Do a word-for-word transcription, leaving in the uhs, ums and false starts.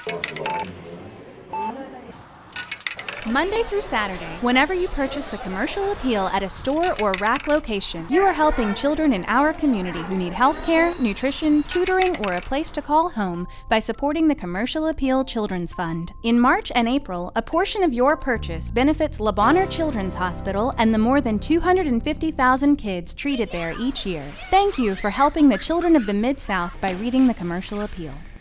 Monday through Saturday, whenever you purchase the Commercial Appeal at a store or rack location, you are helping children in our community who need health care, nutrition, tutoring, or a place to call home by supporting the Commercial Appeal Children's Fund. In March and April, a portion of your purchase benefits Le Bonheur Children's Hospital and the more than two hundred fifty thousand kids treated there each year. Thank you for helping the children of the Mid-South by reading the Commercial Appeal.